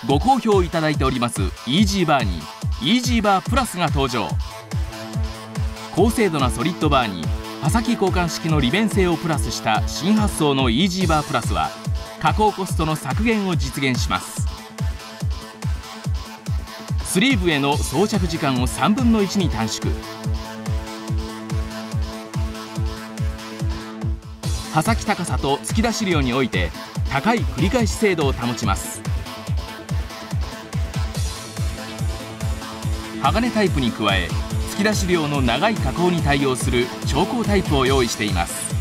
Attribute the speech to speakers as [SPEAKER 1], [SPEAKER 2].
[SPEAKER 1] ご好評いただいておりますイージーバーにイージーバープラスが登場。高精度なソリッドバーに刃先交換式の利便性をプラスした新発想のイージーバープラスは加工コストの削減を実現します。スリーブへの装着時間を3分の1に短縮。刃先高さと突き出し量において高い繰り返し精度を保ちます。鋼タイプに加え突き出し量の長い加工に対応する超高タイプを用意しています。